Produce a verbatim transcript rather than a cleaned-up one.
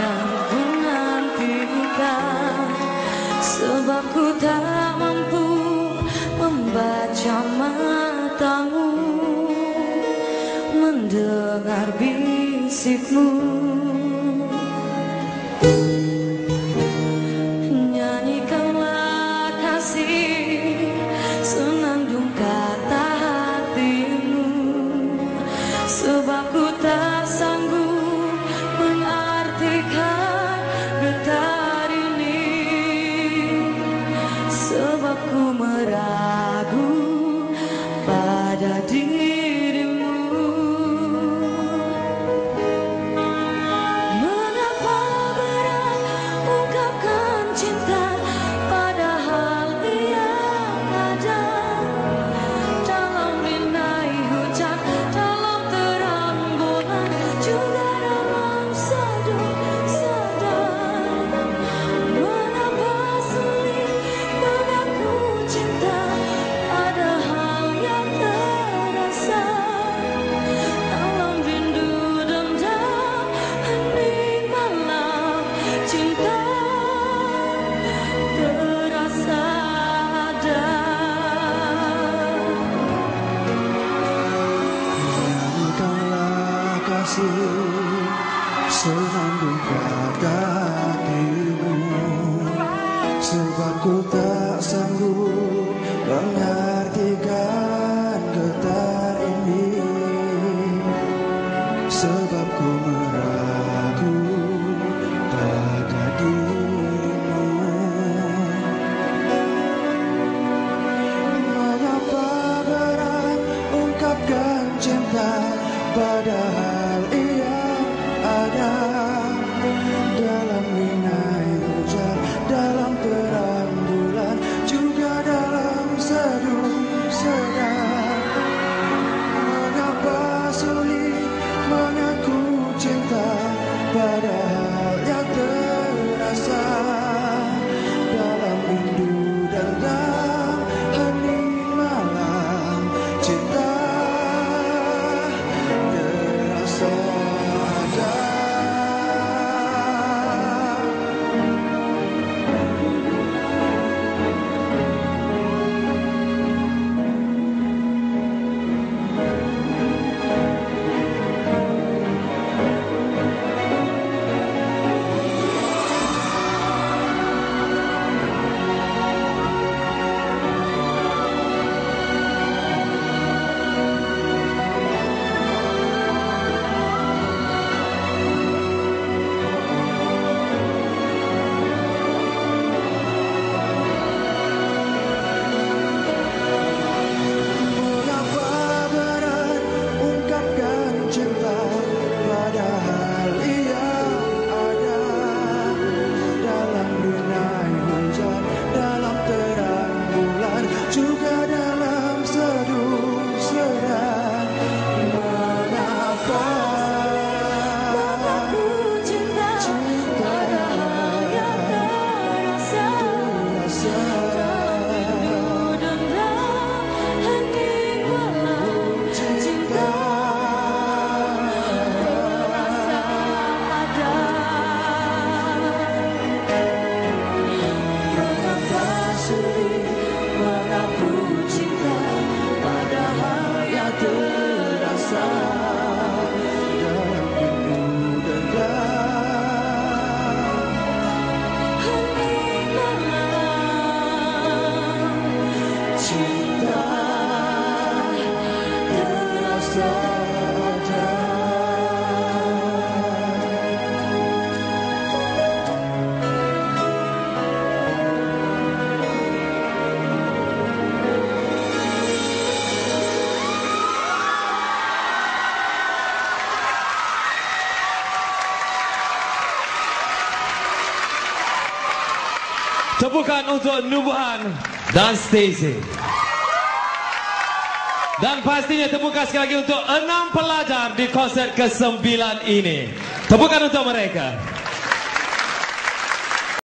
akan menantikan, sebab ku tak mampu membaca matamu, mendengar bisikmu. Nyanyikanlah kasih senandung kata hatimu, sebab ku tak sanggup mengartikan getar ini, sebab ku meragu pada dirimu. Mengapa berat ungkapkan cinta, padahal ia ada dalam rinai hujan, dalam terang bulan, juga dalam seduh sedang. Mengapa sulit mengaku cinta, padahal yang terasa dalam rindu dendam, hening malam, cinta terasa ada. Nyanyikanlah kasih senandung pada hatimu, sebab ku tak sanggup mengartikan getar ini, sebab ku meragu pada dirimu. Mengapa berat ungkapkan cinta, padahal ia ada dalam rinai hujan, dalam terang bulan, juga dalam seduh sedang. Mengapa sulit mengaku cinta, padahal yang terasa dalam rindu dendam, hening malam, cinta terasa ada. Mengapa berat ungkapkan cinta, padahal ia ada dalam rinai hujan, dalam terang bulan, juga dalam seduh sedang. Mengapa Mengaku cinta, padahal yang terasa dalam rindu dendam, hening malam, cinta terasa ada. Mengapa sulit mengaku cinta, padahal yang terasa dalam rindu dendam, hening malam, cinta terasa ada. Tepukan untuk Nubuhan dan Stacy. Dan pastinya tepukan sekali lagi untuk enam pelajar di konser kesembilan ini. Tepukan untuk mereka.